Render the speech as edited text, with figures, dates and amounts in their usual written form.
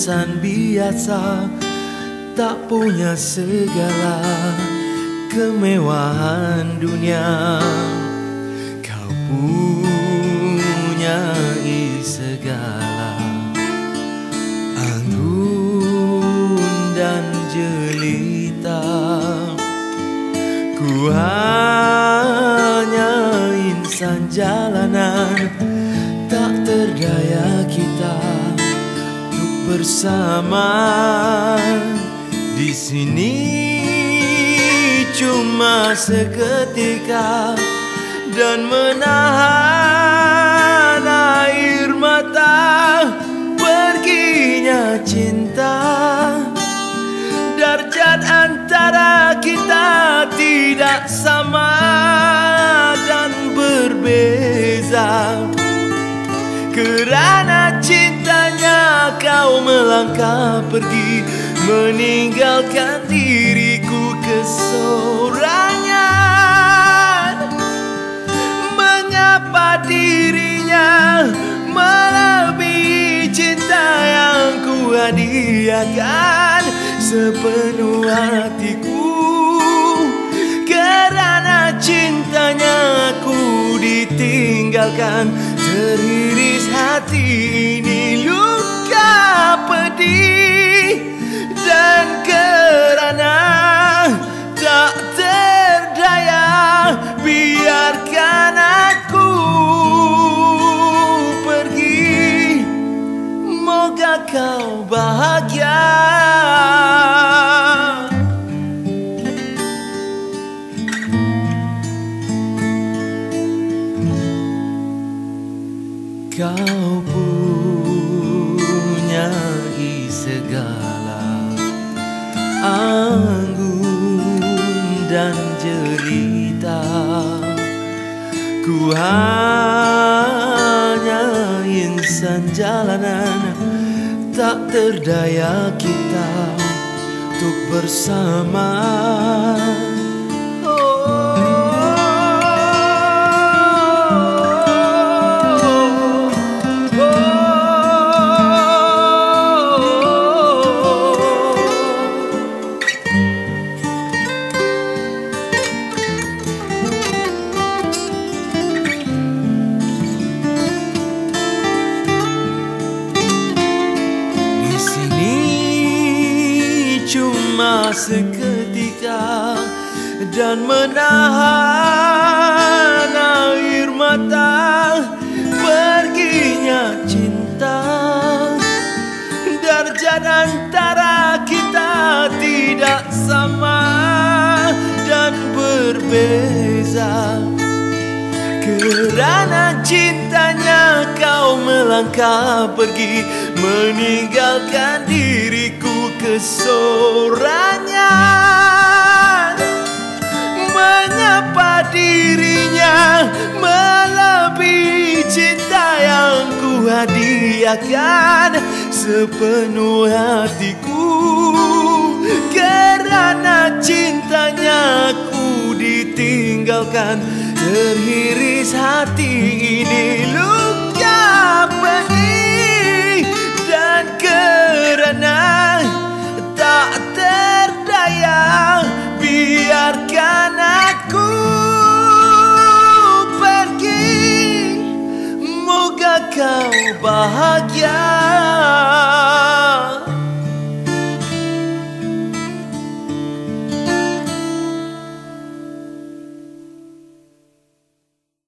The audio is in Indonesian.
insan biasa, tak punya segala kemewahan dunia. Kau punyai segala anggun dan jelita. Ku hanya insan jalanan, tak terdaya kita untuk bersama. Di sini cuma seketika dan menahan air mata perginya cinta. Darjat antara kita tidak sama dan berbeza. Kerana cintanya kau melangkah pergi, meninggalkan diriku kesorangan. Mengapa dirinya melebihi cinta yang ku hadiahkan sepenuh hatiku? Kerana cintanya ku ditinggalkan, teriris hati ini luka pedih. Dan kerana tak terdaya, biarkan aku pergi. Moga kau bahagia. Kau punyai segala anggun dan jelita. Ku hanya insan jalanan, tak terdaya kita untuk bersama. Cuma seketika dan menahan air mata perginya cinta. Darjat antara kita tidak sama dan berbeza. Kerana cintanya kau melangkah pergi, meninggalkan diriku kesorangan. Mengapa dirinya melebihi cinta yang ku hadiahkan sepenuh hatiku? Kerana cintanya ku ditinggalkan, teriris hati ini luka pedih. Dan kerana tak terdaya, biarkan aku pergi. Moga kau bahagia.